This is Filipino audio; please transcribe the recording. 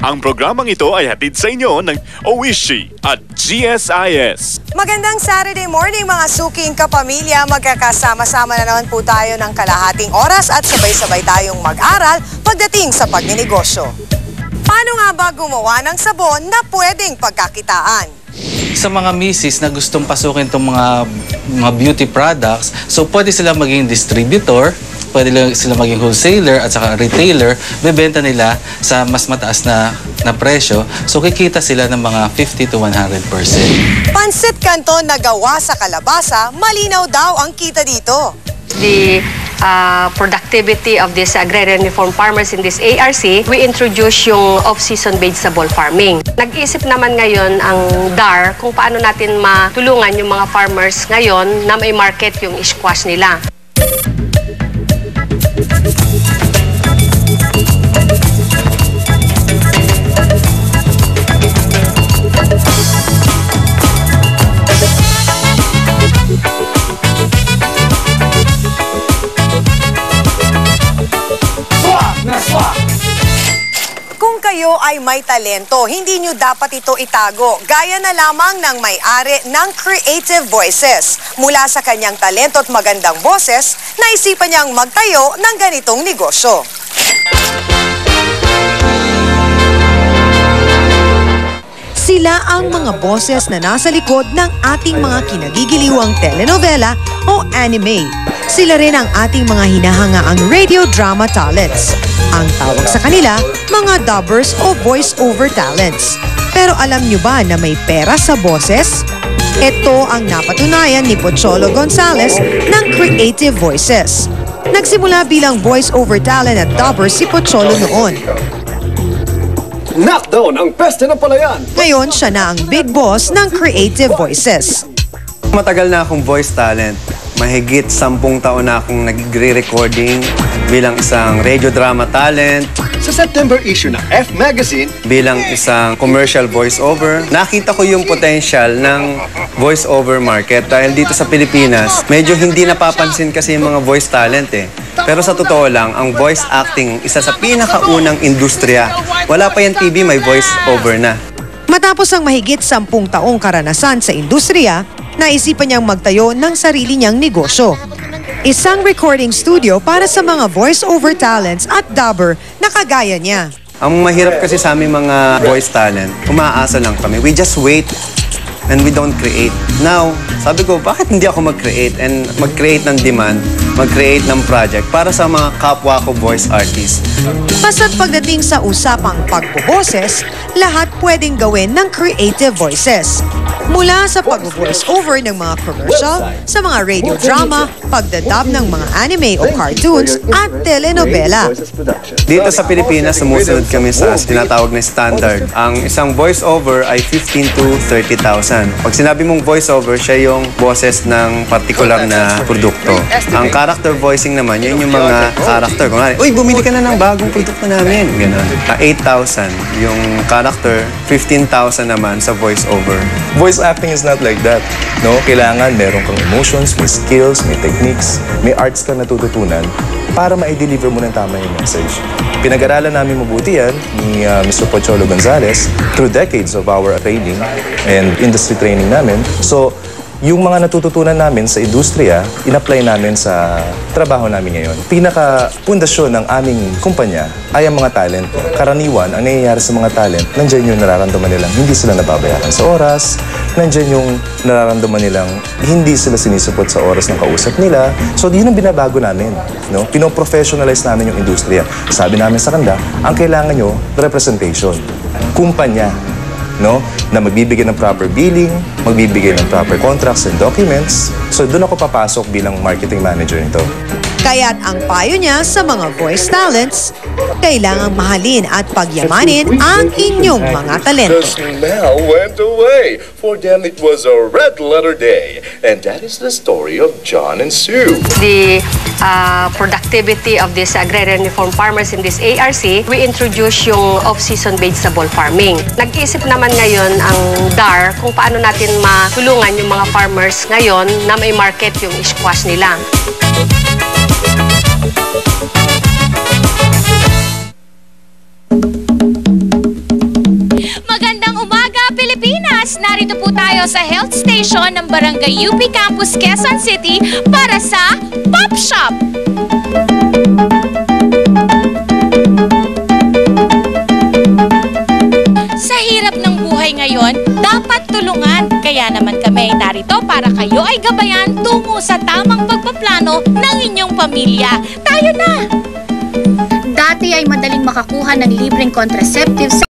Ang programang ito ay hatid sa inyo ng Oishi at GSIS. Magandang Saturday morning mga suking kapamilya. Magkakasama-sama na naman po tayo ng kalahating oras at sabay-sabay tayong mag-aral pagdating sa pagninegosyo. Paano nga ba gumawa ng sabon na pwedeng pagkakitaan? Sa mga misis na gustong pasukin itong mga beauty products, so pwede sila maging distributor, pwede sila maging wholesaler at saka retailer, bebenta nila sa mas mataas na presyo. So kikita sila ng mga 50 to 100%. Pansit Canton na gawa sa kalabasa, malinaw daw ang kita dito. The productivity of these agrarian reform farmers in this ARC, we introduce yung off-season vegetable farming. Nag-isip naman ngayon ang DAR kung paano natin matulungan yung mga farmers ngayon na may market yung squash nila. Kung kayo ay may talento, hindi nyo dapat ito itago. Gaya na lamang ng may-ari ng Creative Voices. Mula sa kanyang talento at magandang boses, naisipan niyang magtayo ng ganitong negosyo. Sila ang mga boses na nasa likod ng ating mga kinagigiliwang telenovela o anime. Sila rin ang ating mga hinahangaang radio drama talents. Ang tawag sa kanila, mga dubbers o voice-over talents. Pero alam nyo ba na may pera sa boses? Ito ang napatunayan ni Pocholo Gonzales ng Creative Voices. Nagsimula bilang voice-over talent at dubber si Pocholo noon. Knockdown ang peste ng palayan! Ngayon, siya na ang big boss ng Creative Voices. Matagal na akong voice talent. Mahigit 10 taon na akong nag-re-recording bilang isang radio drama talent. Sa September issue ng F Magazine, Bilang isang commercial voice-over. Nakita ko yung potential ng voice-over market dahil dito sa Pilipinas, medyo hindi napapansin kasi yung mga voice talent eh. Pero sa totoo lang, ang voice acting, isa sa pinakaunang industriya. Wala pa yan TV, may voice-over na. Matapos ang mahigit 10 taong karanasan sa industriya, naisipan niyang magtayo ng sarili niyang negosyo. Isang recording studio para sa mga voice-over talents at dubber na kagaya niya. Ang mahirap kasi sa aming mga voice talent, umaasa lang kami. We just wait and we don't create. Now, sabi ko, bakit hindi ako mag-create and mag-create ng demand, mag-create ng project para sa mga kapwa ko voice artists? Basta't pagdating sa usapang pagboboses, lahat pwedeng gawin ng Creative Voices. Mula sa pag-voice-over ng mga commercial, sa mga radio drama, pagdadub ng mga anime o cartoons, at telenovela. Dito sa Pilipinas, sumusunod kami sa tinatawag na standard. Ang isang voice-over ay 15 to 30,000. Pag sinabi mong voice-over, siya yung boses ng particular na produkto. Ang character voicing naman, yun yung mga character. Kung uy, bumili ka na ng bagong produkto namin. Ganun. 8,000 yung character, 15,000 naman sa voice-over. Voice acting is not like that. No, kailangan meron kang emotions, may skills, may techniques, may arts ka natututunan para ma-deliver mo ng tama yung message. Pinag-aralan namin mabuti yan ni Mr. Pocholo Gonzales through decades of our training and industry training namin. So, yung mga natututunan namin sa industriya, in-apply namin sa trabaho namin ngayon. Pinaka-pundasyon ng aming kumpanya ay ang mga talent. Karaniwan, ang nangyayari sa mga talent, nandyan yung nararamdaman nilang hindi sila nababayaran sa oras, nandyan yung nararamdaman nilang hindi sila sinisupot sa oras ng kausap nila. So, yun ang binabago namin. No? Pino-professionalize namin yung industriya. Sabi namin sa kanila, ang kailangan nyo, representation. Kumpanya. No? Na magbibigay ng proper billing, magbibigay ng proper contracts and documents. So doon ako papasok bilang marketing manager nito. Kaya't ang payo niya sa mga voice talents, kailangang mahalin at pagyamanin ang inyong mga talento. The smell went away. For them, it was a red letter day. And that is the story of John and Sue. The productivity of these agrarian reform farmers in this ARC, we introduce yung off-season vegetable farming. Nag-isip naman ngayon ang DAR kung paano natin matulungan yung mga farmers ngayon na may market yung squash nila. po tayo sa health station ng Barangay UP Campus, Quezon City para sa Pop Shop! Sa hirap ng buhay ngayon, dapat tulungan. Kaya naman kami ay narito para kayo ay gabayan tungo sa tamang pagpaplano ng inyong pamilya. Tayo na! Dati ay madaling makakuha ng libreng contraceptives